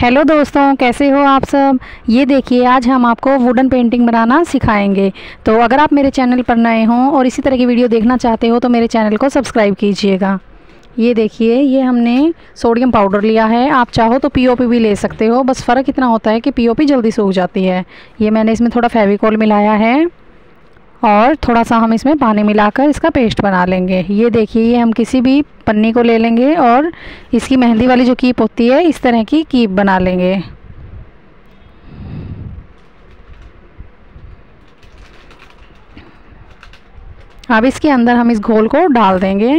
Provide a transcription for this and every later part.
Hello दोस्तों, कैसे हो आप सब। ये देखिए, आज हम आपको वुडन पेंटिंग बनाना सिखाएंगे। तो अगर आप मेरे चैनल पर नए हों और इसी तरह की वीडियो देखना चाहते हो तो मेरे चैनल को सब्सक्राइब कीजिएगा। ये देखिए, ये हमने सोडियम पाउडर लिया है। आप चाहो तो पीओपी भी ले सकते हो, बस फ़र्क इतना होता है कि पीओपी जल्दी सूख जाती है। ये मैंने इसमें थोड़ा फेविकोल मिलाया है और थोड़ा सा हम इसमें पानी मिलाकर इसका पेस्ट बना लेंगे। ये देखिए, ये हम किसी भी पन्नी को ले लेंगे और इसकी मेहंदी वाली जो कीप होती है, इस तरह की कीप बना लेंगे। अब इसके अंदर हम इस घोल को डाल देंगे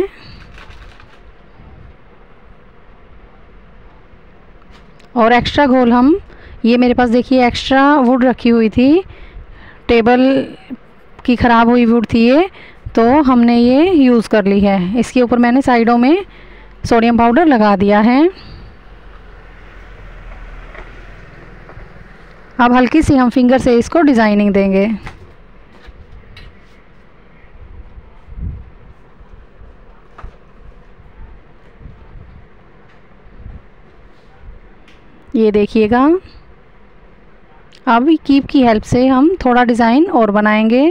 और एक्स्ट्रा घोल हम, ये मेरे पास देखिए एक्स्ट्रा वुड रखी हुई थी, टेबल की ख़राब हुई वुड थी ये, तो हमने ये यूज़ कर ली है। इसके ऊपर मैंने साइडों में सोडियम पाउडर लगा दिया है। अब हल्की सी हम फिंगर से इसको डिज़ाइनिंग देंगे। ये देखिएगा, अब कीप की हेल्प से हम थोड़ा डिज़ाइन और बनाएंगे।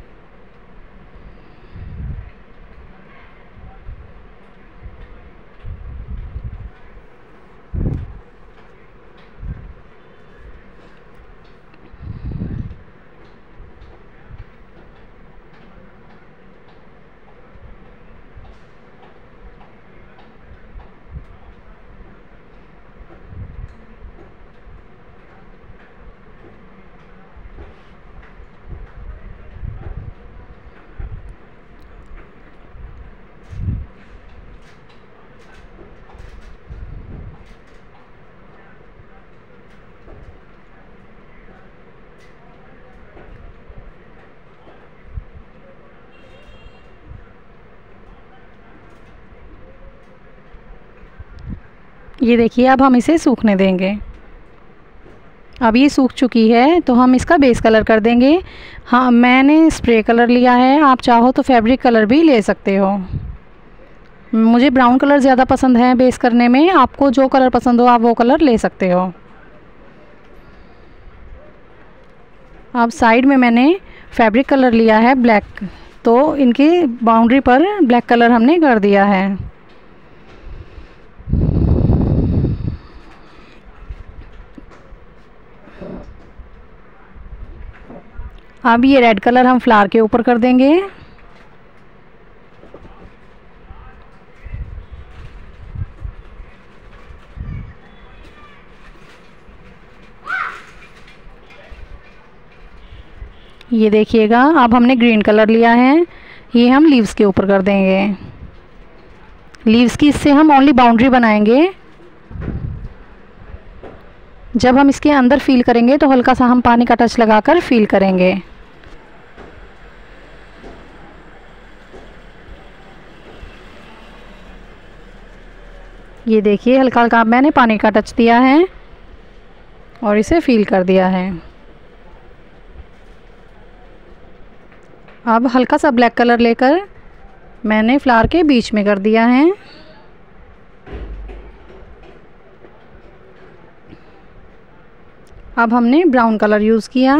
ये देखिए, अब हम इसे सूखने देंगे। अब ये सूख चुकी है तो हम इसका बेस कलर कर देंगे। हाँ, मैंने स्प्रे कलर लिया है, आप चाहो तो फैब्रिक कलर भी ले सकते हो। मुझे ब्राउन कलर ज़्यादा पसंद है बेस करने में, आपको जो कलर पसंद हो आप वो कलर ले सकते हो। अब साइड में मैंने फैब्रिक कलर लिया है ब्लैक, तो इनकी बाउंड्री पर ब्लैक कलर हमने कर दिया है। अब ये रेड कलर हम फ्लावर के ऊपर कर देंगे। ये देखिएगा, अब हमने ग्रीन कलर लिया है, ये हम लीव्स के ऊपर कर देंगे। लीव्स की इससे हम ओनली बाउंड्री बनाएंगे। जब हम इसके अंदर फील करेंगे तो हल्का सा हम पानी का टच लगाकर फील करेंगे। ये देखिए, हल्का हल्का मैंने पानी का टच दिया है और इसे फील कर दिया है। अब हल्का सा ब्लैक कलर लेकर मैंने फ्लावर के बीच में कर दिया है। अब हमने ब्राउन कलर यूज़ किया।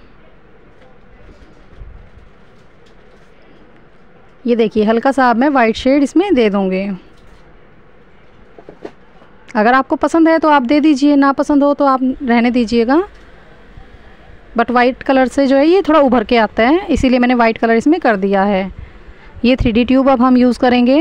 ये देखिए, हल्का सा अब मैं वाइट शेड इसमें दे दूँगी। अगर आपको पसंद है तो आप दे दीजिए, ना पसंद हो तो आप रहने दीजिएगा। बट वाइट कलर से जो है ये थोड़ा उभर के आता है, इसीलिए मैंने वाइट कलर इसमें कर दिया है। ये 3D ट्यूब अब हम यूज़ करेंगे।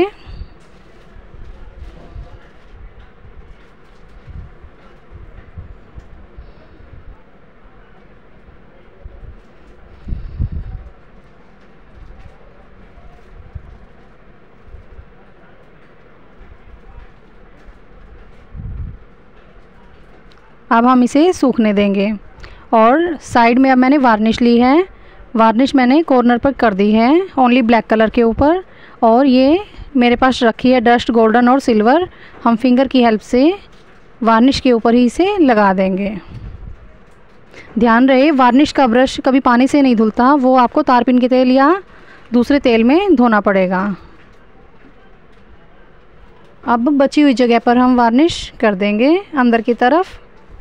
अब हम इसे सूखने देंगे और साइड में अब मैंने वार्निश ली है। वार्निश मैंने कॉर्नर पर कर दी है ओनली ब्लैक कलर के ऊपर, और ये मेरे पास रखी है डस्ट गोल्डन और सिल्वर। हम फिंगर की हेल्प से वार्निश के ऊपर ही इसे लगा देंगे। ध्यान रहे, वार्निश का ब्रश कभी पानी से नहीं धुलता, वो आपको तारपीन के तेल या दूसरे तेल में धोना पड़ेगा। अब बची हुई जगह पर हम वार्निश कर देंगे अंदर की तरफ।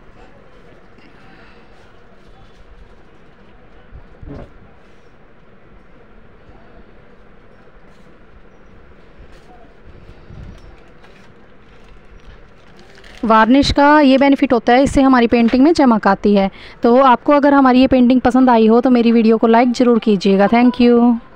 वार्निश का ये बेनिफिट होता है, इससे हमारी पेंटिंग में चमक आती है। तो आपको अगर हमारी ये पेंटिंग पसंद आई हो तो मेरी वीडियो को लाइक ज़रूर कीजिएगा। Thank you.